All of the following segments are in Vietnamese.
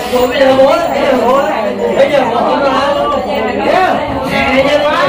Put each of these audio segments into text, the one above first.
Rồi bây giờ bố bây giờ bố không ra nè quá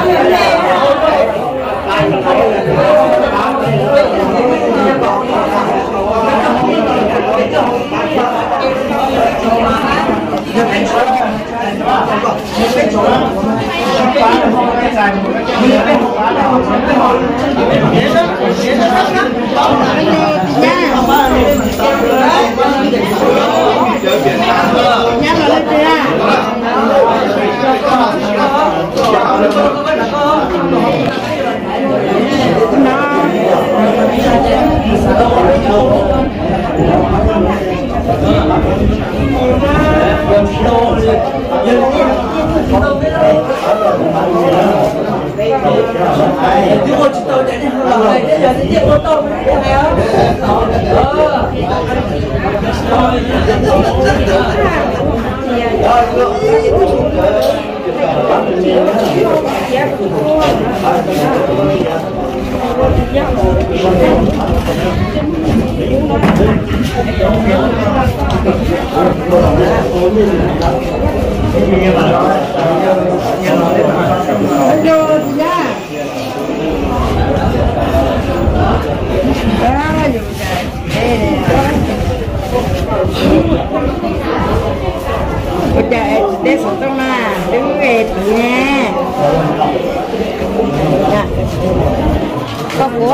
để xuống trong mà đứng về nha có búa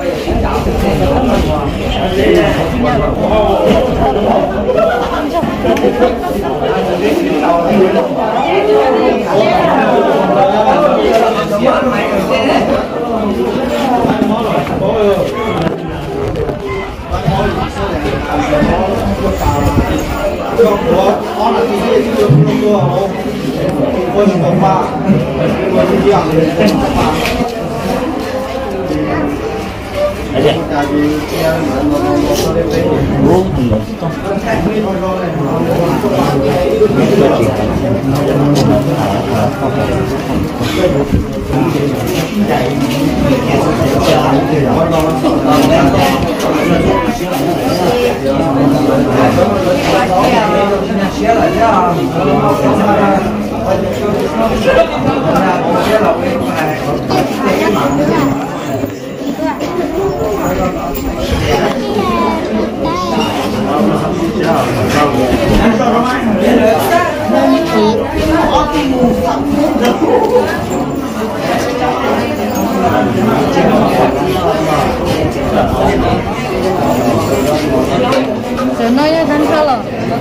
Senangnya dan kalau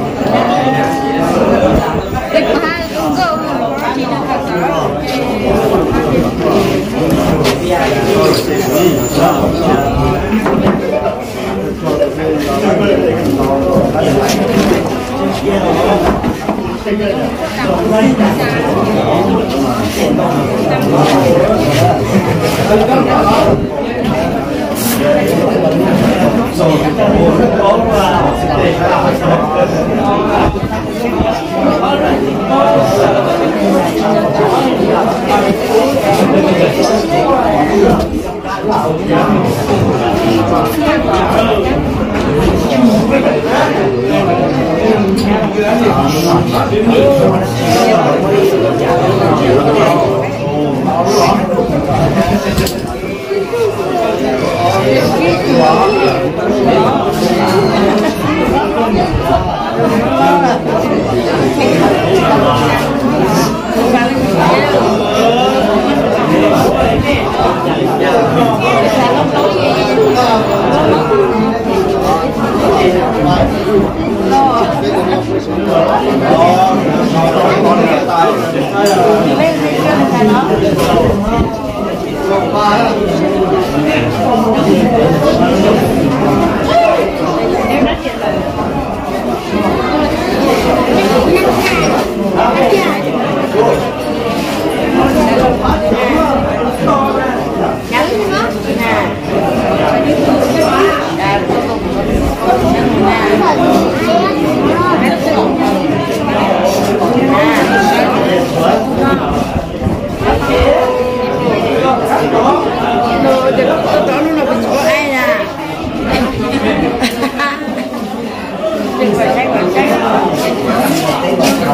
mahal tunggu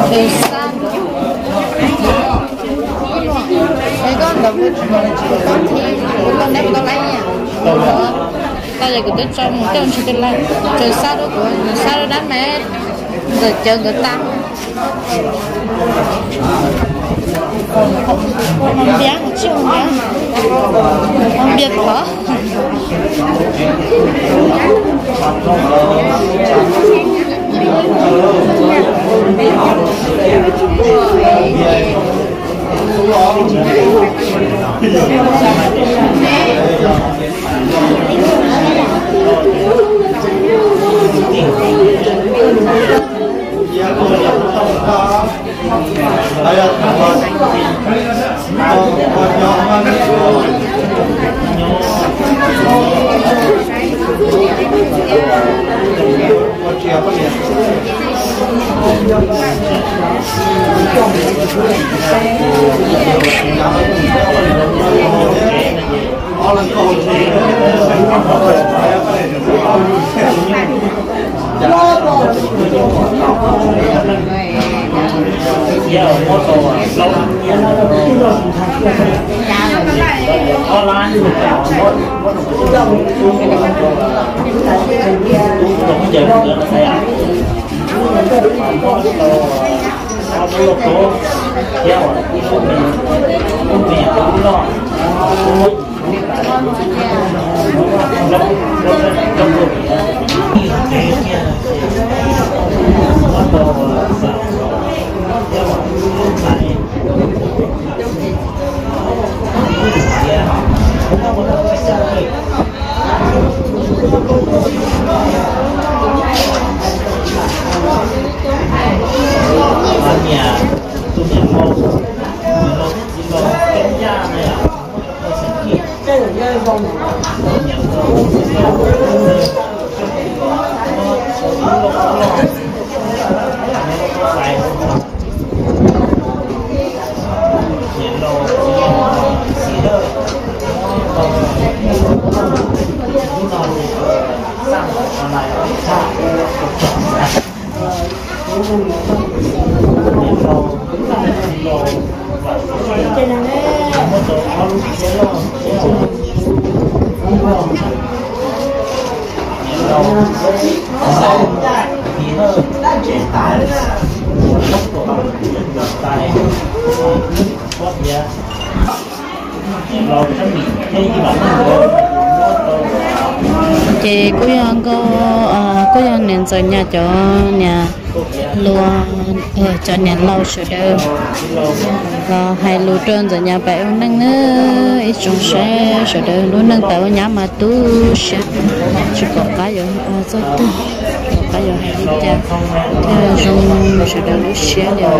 từ xa cái con đó con thì con đấy con lấy nha ta giờ cái trong chỉ cái lấy từ xa đó của xa đó đám mẹ rồi chờ người ta không biết chứ không biết hả chị cô dân cô dân nên cho nhà cho nhà luôn cho nhà lâu sửa đơn và hai lô trơn cho nhà bạn ông năng nữa ít trong xe sửa đơn luôn năng tạo nhà mà tu sẽ chỉ có cái rồi rất tu cái rồi hay đi cha theo dùng sửa đơn lúc xe đều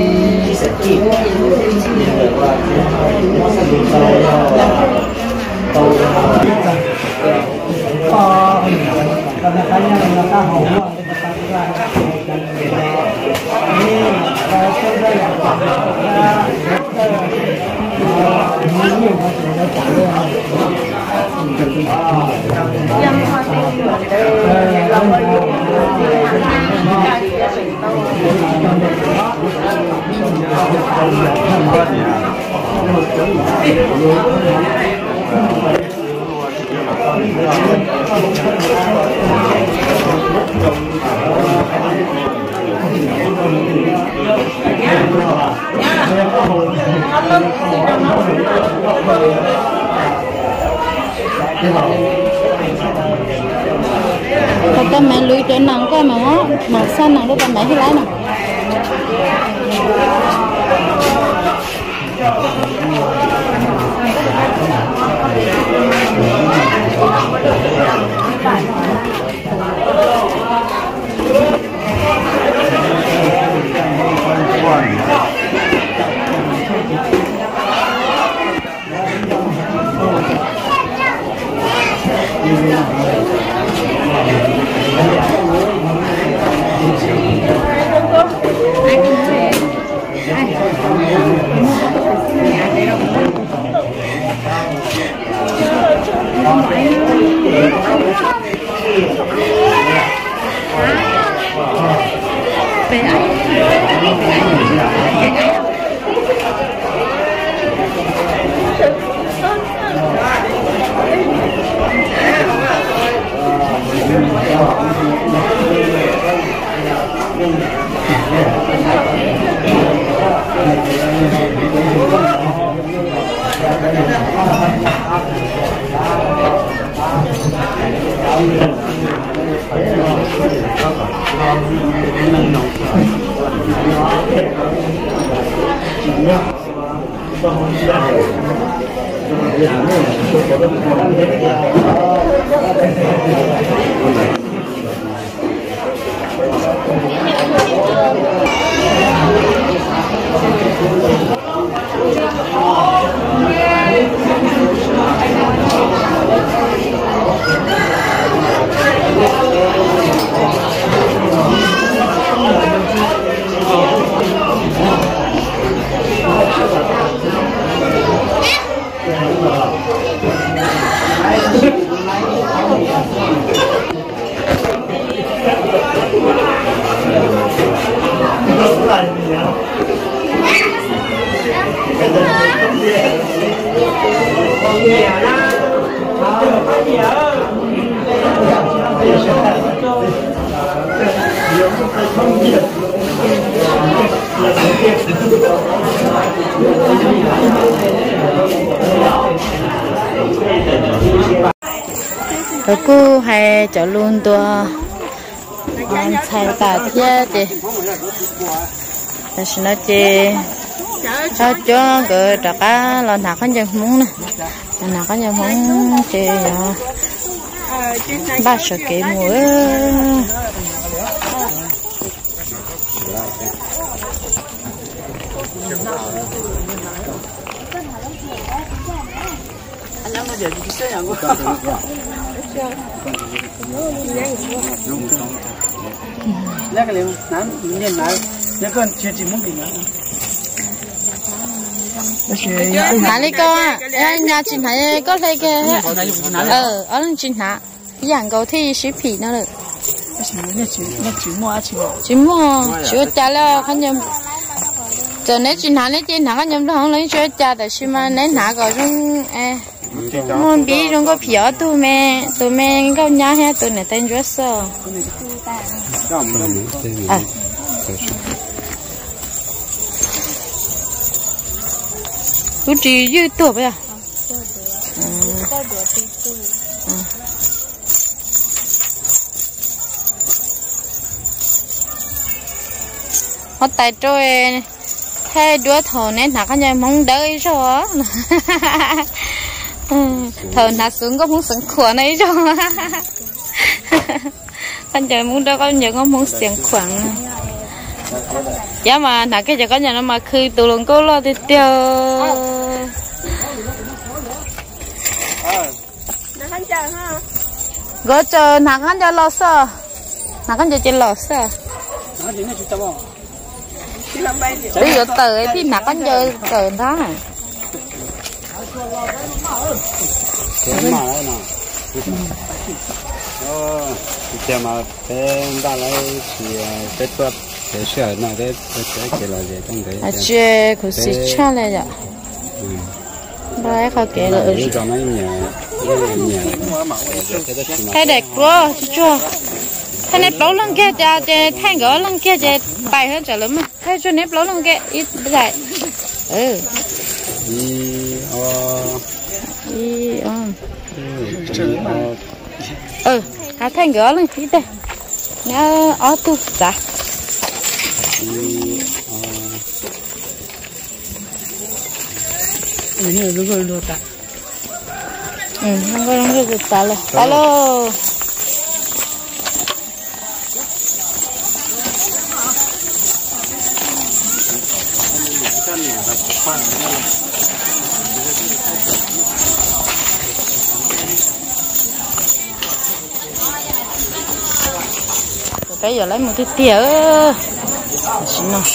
cái mẹ lùi trên nắng coi mà nó màu xanh này cái mẹ cái lái nè về cô hay cho luôn tua thay tả thế chị là nó chị sao cho cái trà cá là nạc con chân muốn nè nạc con chân muốn chị 30 cái muối 那个零男念男，那个学几门给男。 哪里高啊？nhà chị thấy có thấy cái ở lên chị hả? Dạng cầu thi xí phỉ nó được. Chị mua chưa trả là không nhầm. Giờ nếu chị hả nếu chị hả không nhầm không lấy chưa trả tại sao mà nếu hả có trong muốn biết trong có phỉ ở tụi mẹ có nhà hết tụi này tên rất sợ. Cứ chỉ dư tuổi bây giờ. Họ tại trôi thay đứa thầu nên là cái nhà mong đợi rồi. Thầu nát xuống có muốn sướng khỏe này rồi. Anh trời muốn đâu có nhiều có muốn sướng khỏe. Dạ mà nãy cái giờ có nhà nó mà khi tụ lượng cô lo thì tiêu. Gõ chờ nãy anh giờ lo sợ. Nãy anh giờ chỉ lo sợ. Bây giờ tới thì nãy anh giờ tới đó này. Cái mà đấy nè. Thì mà cái đã lấy thì cái tuột cái sợi này cái là gì trong đấy. À chưa, cũng xí cha này vậy. Đấy khó kể là. Thay đẹp quá, chưa. Thay nếp lấu lưng kia cha thay gỡ lưng kia cha bài hơn trở lắm mà. Thay cho nếp lấu lưng kia ít vậy. Thay gỡ lưng ít đây. Nhớ ở tu dạ. Ini dulu dulu tak. Nggak dulu talo. Talo. Bây giờ lấy một cái tỉa xin nào.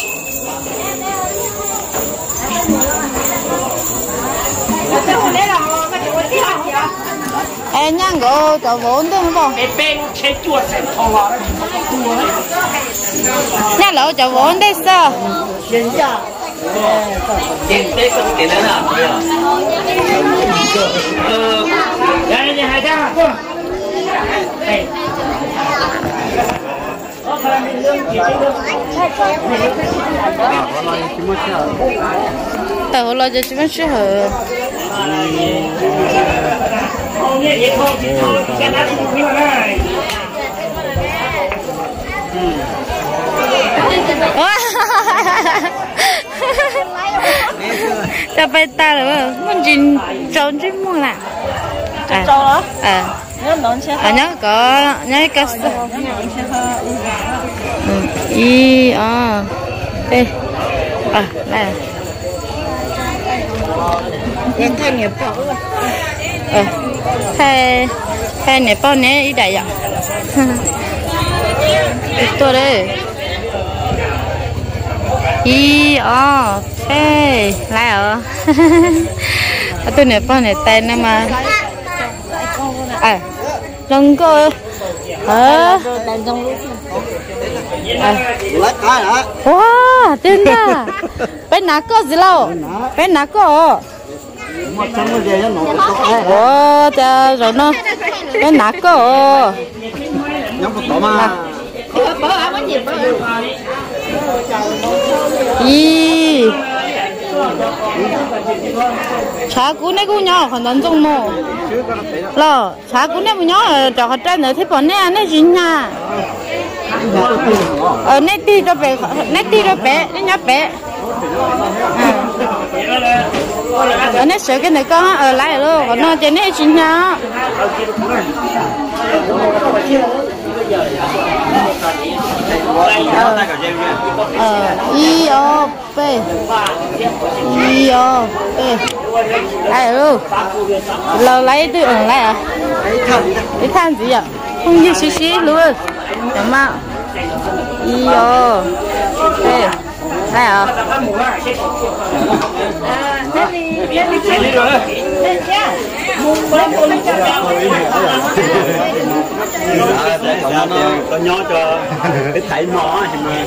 Em nhang go cho vốn thôi không? Cái bên chế chuột sẽ thò vào đấy. nhà lẩu cho vốn đấy sao tiền tết không tiền đấy nào đây này hai cha đây tao lo cho chúng nó hở ta phải ta rồi muốn chín trốn chứ mua là trâu à nhớ có nhớ cái y ê này em thay nghiệp bỏ thay này bao này ít đại ạ tôi đây y thay lại ở tôi này bao này tay này mà lần cô wow tiền da bên nào có gì đâu bên nào có trời rồi nó bên nào có ý chả cú này cú nhỏ còn đánh trong mồ lo chả cú này cú nhỏ cho họ trái nữa thì bọn này gì nha này đi cho bé này nhá bé này sợ cái này con ở lại luôn còn nó trên này gì nha I O P lại luôn lâu lấy từ ở lại à cái than gì ạ không như xí xí luôn đúng không I O P lại à có nhó cho cái thảy mỏ thì mà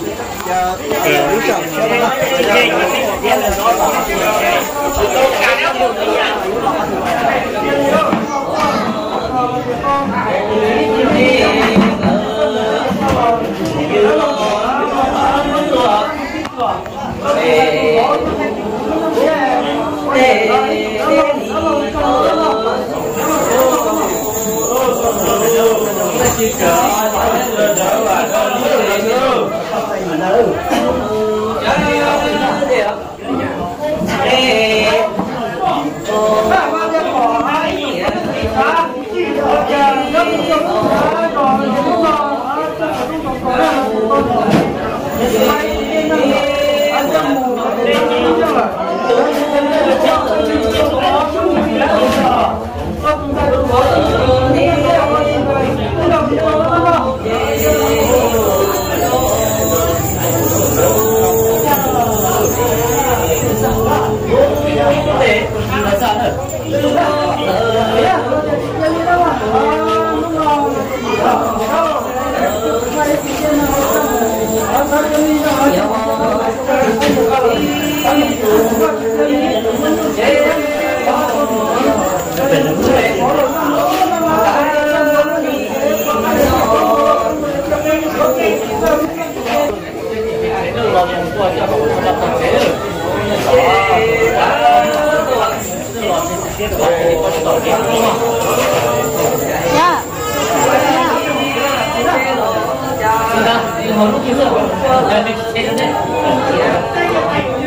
Dạ.